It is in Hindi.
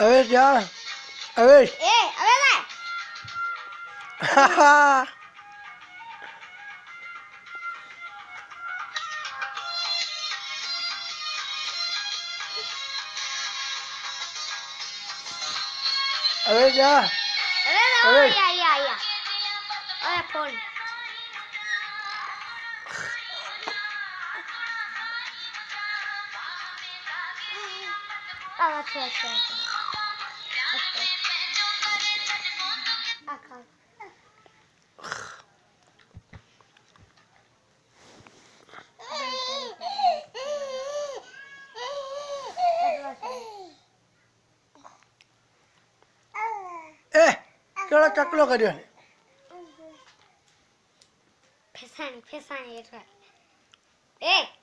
अबे जा अबे अबे ले अबे जा अबे या अबे फोन अच्छा केड़ा चकलो कर्यो फेसाणी फेसाणी ए